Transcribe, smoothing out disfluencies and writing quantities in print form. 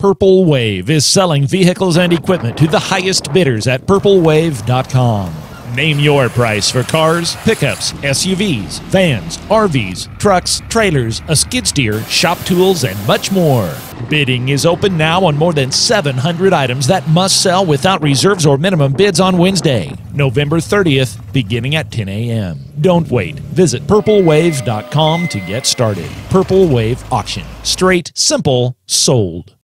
Purple Wave is selling vehicles and equipment to the highest bidders at purplewave.com. Name your price for cars, pickups, SUVs, vans, RVs, trucks, trailers, a skid steer, shop tools, and much more. Bidding is open now on more than 700 items that must sell without reserves or minimum bids on Wednesday, November 30th, beginning at 10 a.m. Don't wait. Visit purplewave.com to get started. Purple Wave Auction. Straight, simple, sold.